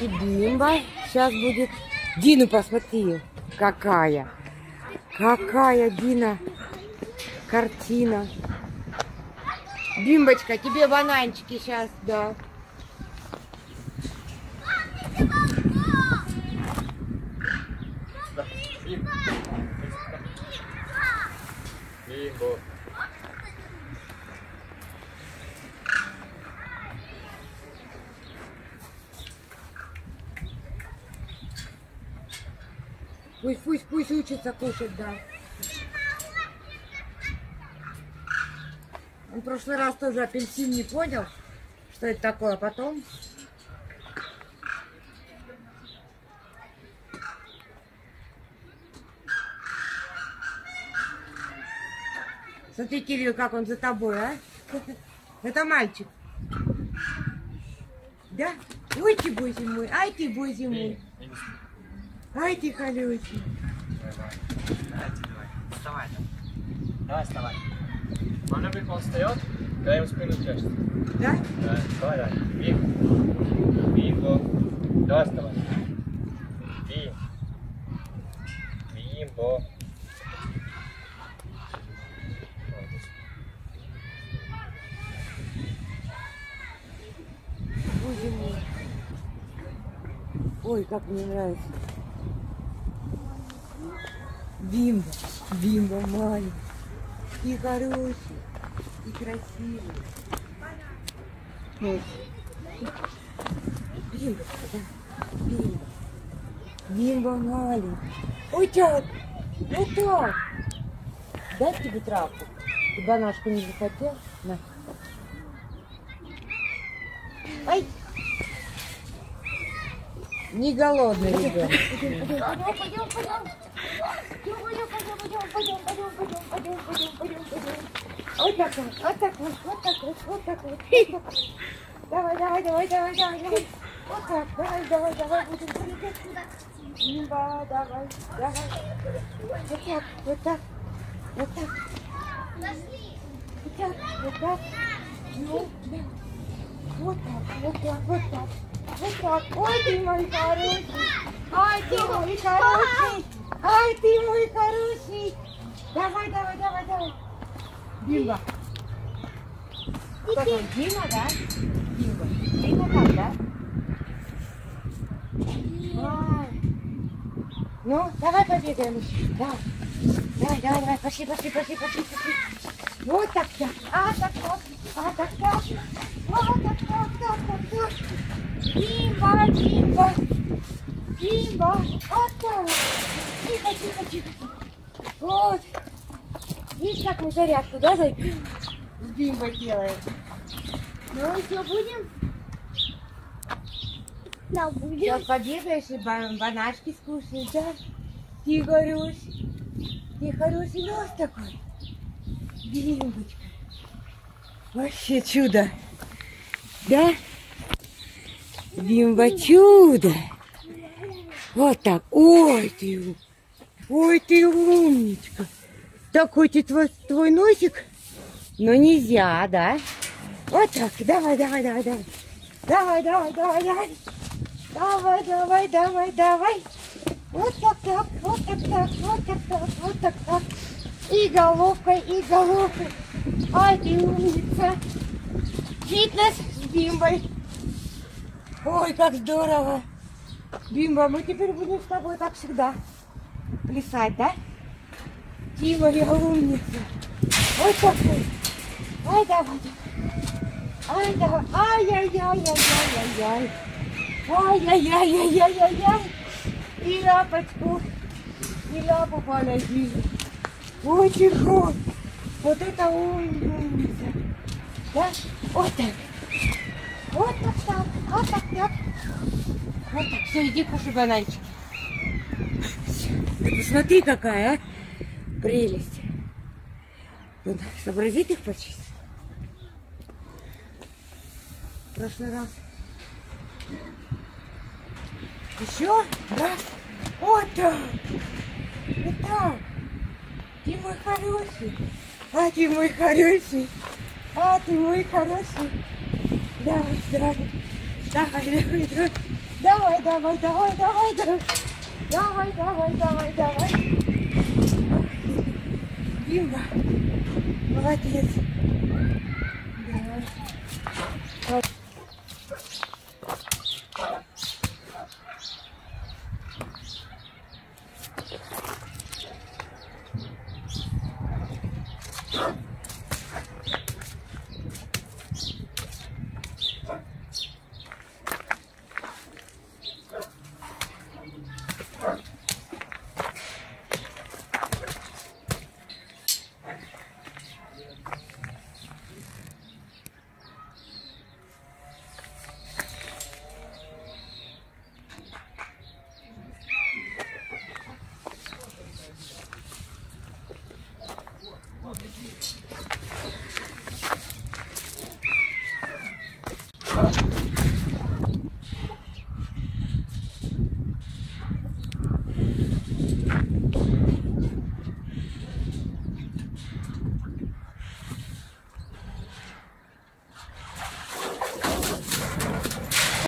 Смотрите, Бимба сейчас будет. Дину посмотри, какая. Какая, Дина, картина. Бимбочка, тебе бананчики сейчас, да. Бимбо. Пусть учится кушать, да. Он в прошлый раз тоже апельсин не понял, что это такое, а потом... Смотри, Кирилл, как он за тобой, а? Это мальчик. Да? Ой, ты бой зимой, ай ты бой зимой. Ай ты колючий. Давай. Давай, вставай. Он обычно встает, дай ему спину чешет. Да? Да, давай. Бимбо. Давай, вставай. Бимбо. Боже мой. Ой, как мне нравится. Бимба, Бимба маленький, и хороший, и красивый. Вот. Бимба, да, Бимба. Бимба маленький. Ой, тят, вот так. Дай тебе травку. Ты банашку не захотел? На. Ай! Не голодный ребенок. Пойдем. Вот так вот. Давай. Вот так, давай, будем прыгать. Бимба, давай. Вот так. Ну, да. Вот так. Ой, ты мой хороший. Ай, ты мой хороший. Давай. Бимба. Как он, Дима, да? Дима там, да? Ай. Ну, давай побегаем еще. Давай. Пошли. Вот так. Так. Бимба. Вот так. Тихо. Вот. Видишь, как мы зарядку, да, с Бимбой делаем? Ну, все, будем? Да, будем. Сейчас побегаешь и банашки скушаешь, да? Ты хороший нос такой. Бимбочка. Вообще чудо. Да? Бимба чудо. Вот так. Ой, ты умничка. Так, хоть и твой носик, но нельзя, да? Вот так. Давай. Вот так. И головкой. Ай, ты умница. Фитнес с Бимбой. Ой, как здорово. Бимба, мы теперь будем с тобой так всегда плясать, да? Ты моя умница. Вот такой. Ай, давай. Ай-яй-яй. И лапу положи. Ой, тихо. Вот это умница. Да? Вот так. Вот так. Все, иди кушай бананчики. Посмотри, какая, а? Прелесть. Надо сообразить их почистить. В прошлый раз. Еще раз. Вот так. Вот так. Ты мой хороший. Ты мой хороший. Давай. Давай, давай, давай, давай, давай. Давай, давай, давай, давай. Бимба. Молодец. Давай.